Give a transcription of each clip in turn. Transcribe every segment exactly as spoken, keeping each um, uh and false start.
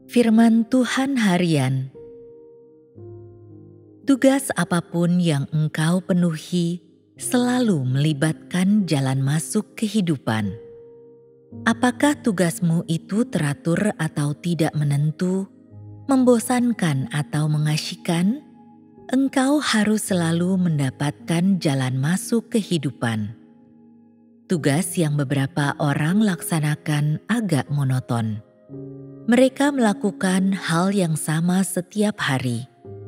Firman Tuhan Harian. Tugas apapun yang engkau penuhi selalu melibatkan jalan masuk kehidupan. Apakah tugasmu itu teratur atau tidak menentu, membosankan atau mengasyikkan? Engkau harus selalu mendapatkan jalan masuk kehidupan. Tugas yang beberapa orang laksanakan agak monoton. Mereka melakukan hal yang sama setiap hari.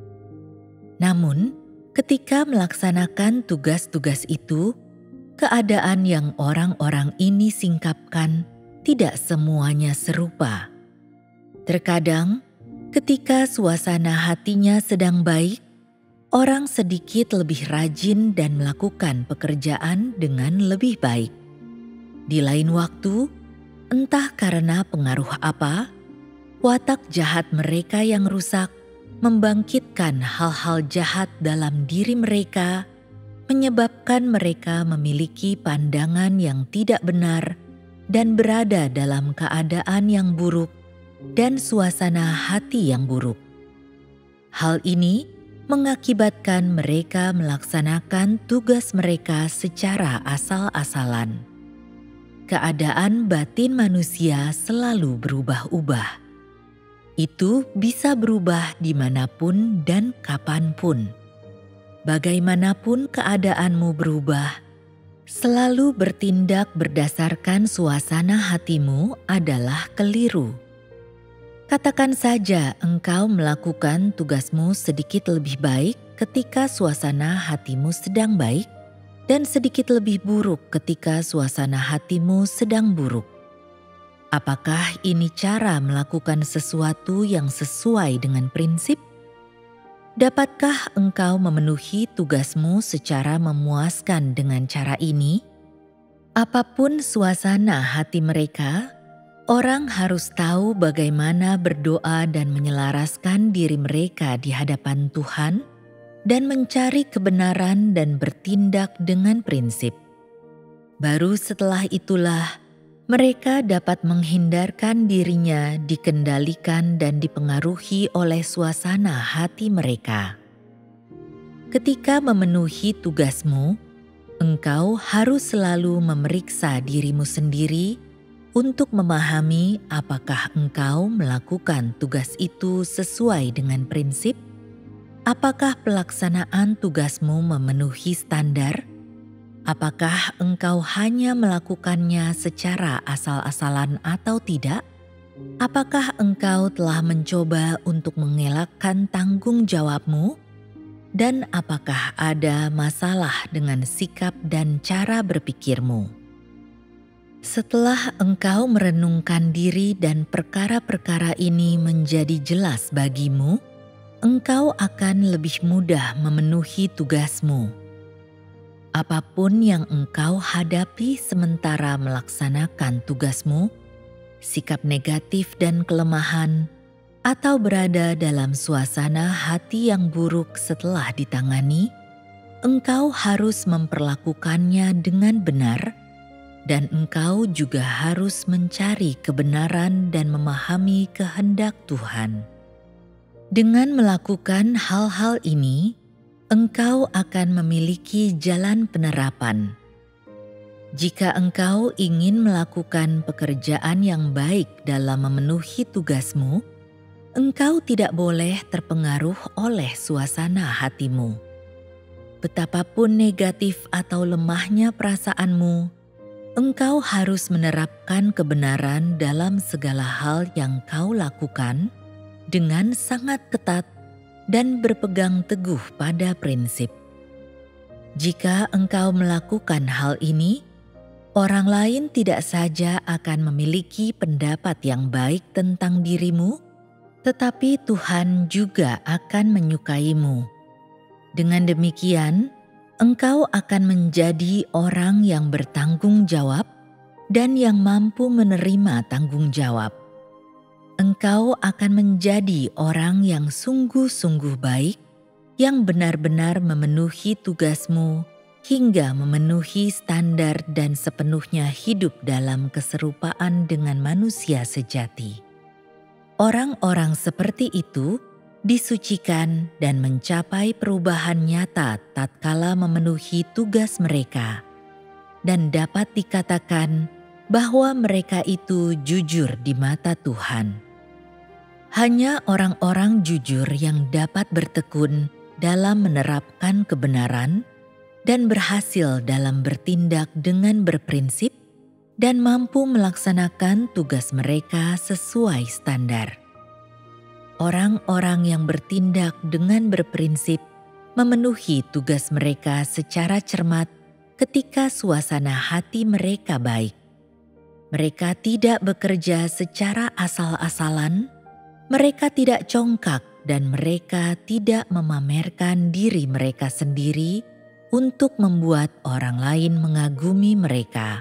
Namun, ketika melaksanakan tugas-tugas itu, keadaan yang orang-orang ini singkapkan tidak semuanya serupa. Terkadang, ketika suasana hatinya sedang baik, orang sedikit lebih rajin dan melakukan pekerjaan dengan lebih baik. Di lain waktu, entah karena pengaruh apa, watak jahat mereka yang rusak membangkitkan hal-hal jahat dalam diri mereka, menyebabkan mereka memiliki pandangan yang tidak benar dan berada dalam keadaan yang buruk dan suasana hati yang buruk. Hal ini mengakibatkan mereka melaksanakan tugas mereka secara asal-asalan. Keadaan batin manusia selalu berubah-ubah. Itu bisa berubah dimanapun dan kapanpun. Bagaimanapun keadaanmu berubah, selalu bertindak berdasarkan suasana hatimu adalah keliru. Katakan saja engkau melakukan tugasmu sedikit lebih baik ketika suasana hatimu sedang baik, dan sedikit lebih buruk ketika suasana hatimu sedang buruk. Apakah ini cara melakukan sesuatu yang sesuai dengan prinsip? Dapatkah engkau memenuhi tugasmu secara memuaskan dengan cara ini? Apapun suasana hati mereka, orang harus tahu bagaimana berdoa dan menyelaraskan diri mereka di hadapan Tuhan dan mencari kebenaran dan bertindak dengan prinsip. Baru setelah itulah mereka dapat menghindarkan dirinya dikendalikan dan dipengaruhi oleh suasana hati mereka. Ketika memenuhi tugasmu, engkau harus selalu memeriksa dirimu sendiri untuk memahami apakah engkau melakukan tugas itu sesuai dengan prinsip, apakah pelaksanaan tugasmu memenuhi standar. Apakah engkau hanya melakukannya secara asal-asalan atau tidak? Apakah engkau telah mencoba untuk mengelakkan tanggung jawabmu? Dan apakah ada masalah dengan sikap dan cara berpikirmu? Setelah engkau merenungkan diri dan perkara-perkara ini menjadi jelas bagimu, engkau akan lebih mudah memenuhi tugasmu. Apapun yang engkau hadapi sementara melaksanakan tugasmu, sikap negatif dan kelemahan, atau berada dalam suasana hati yang buruk setelah ditangani, engkau harus memperlakukannya dengan benar, dan engkau juga harus mencari kebenaran dan memahami kehendak Tuhan. Dengan melakukan hal-hal ini, engkau akan memiliki jalan penerapan. Jika engkau ingin melakukan pekerjaan yang baik dalam memenuhi tugasmu, engkau tidak boleh terpengaruh oleh suasana hatimu. Betapapun negatif atau lemahnya perasaanmu, engkau harus menerapkan kebenaran dalam segala hal yang kau lakukan dengan sangat ketat dan berpegang teguh pada prinsip. Jika engkau melakukan hal ini, orang lain tidak saja akan memiliki pendapat yang baik tentang dirimu, tetapi Tuhan juga akan menyukaimu. Dengan demikian, engkau akan menjadi orang yang bertanggung jawab dan yang mampu menerima tanggung jawab. Engkau akan menjadi orang yang sungguh-sungguh baik, yang benar-benar memenuhi tugasmu hingga memenuhi standar dan sepenuhnya hidup dalam keserupaan dengan manusia sejati. Orang-orang seperti itu disucikan dan mencapai perubahan nyata tatkala memenuhi tugas mereka, dan dapat dikatakan bahwa mereka itu jujur di mata Tuhan. Hanya orang-orang jujur yang dapat bertekun dalam menerapkan kebenaran dan berhasil dalam bertindak dengan berprinsip dan mampu melaksanakan tugas mereka sesuai standar. Orang-orang yang bertindak dengan berprinsip memenuhi tugas mereka secara cermat ketika suasana hati mereka baik. Mereka tidak bekerja secara asal-asalan, mereka tidak congkak, dan mereka tidak memamerkan diri mereka sendiri untuk membuat orang lain mengagumi mereka.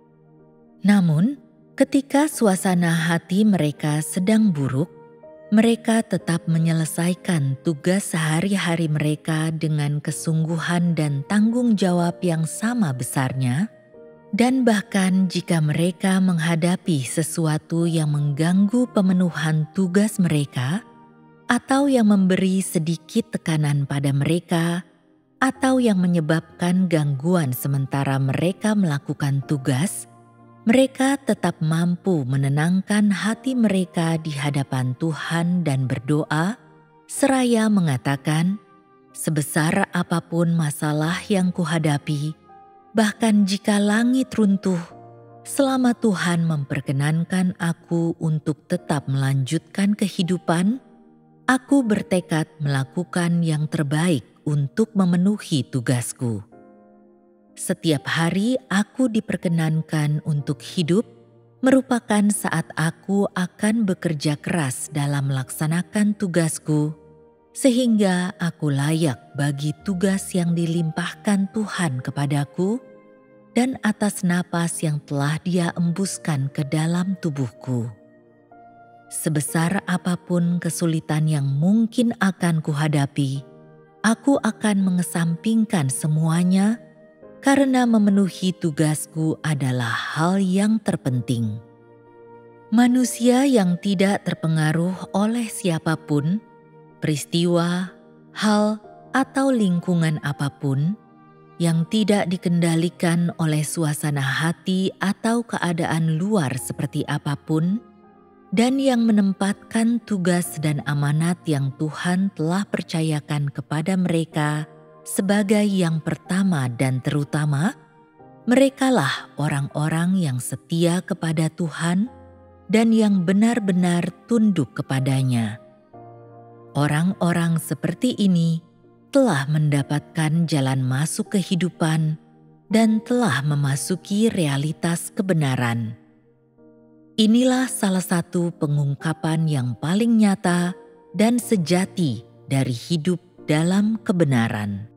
Namun, ketika suasana hati mereka sedang buruk, mereka tetap menyelesaikan tugas sehari-hari mereka dengan kesungguhan dan tanggung jawab yang sama besarnya, dan bahkan jika mereka menghadapi sesuatu yang mengganggu pemenuhan tugas mereka, atau yang memberi sedikit tekanan pada mereka, atau yang menyebabkan gangguan sementara mereka melakukan tugas, mereka tetap mampu menenangkan hati mereka di hadapan Tuhan dan berdoa, seraya mengatakan, "Sebesar apapun masalah yang kuhadapi, bahkan jika langit runtuh, selama Tuhan memperkenankan aku untuk tetap melanjutkan kehidupan, aku bertekad melakukan yang terbaik untuk memenuhi tugasku." Setiap hari aku diperkenankan untuk hidup merupakan saat aku akan bekerja keras dalam melaksanakan tugasku, sehingga aku layak bagi tugas yang dilimpahkan Tuhan kepadaku dan atas napas yang telah Dia embuskan ke dalam tubuhku. Sebesar apapun kesulitan yang mungkin akan kuhadapi, aku akan mengesampingkan semuanya karena memenuhi tugasku adalah hal yang terpenting. Manusia yang tidak terpengaruh oleh siapapun, peristiwa, hal, atau lingkungan apapun, yang tidak dikendalikan oleh suasana hati atau keadaan luar seperti apapun, dan yang menempatkan tugas dan amanat yang Tuhan telah percayakan kepada mereka sebagai yang pertama dan terutama, merekalah orang-orang yang setia kepada Tuhan dan yang benar-benar tunduk kepadanya. Orang-orang seperti ini telah mendapatkan jalan masuk kehidupan dan telah memasuki realitas kebenaran. Inilah salah satu pengungkapan yang paling nyata dan sejati dari hidup dalam kebenaran.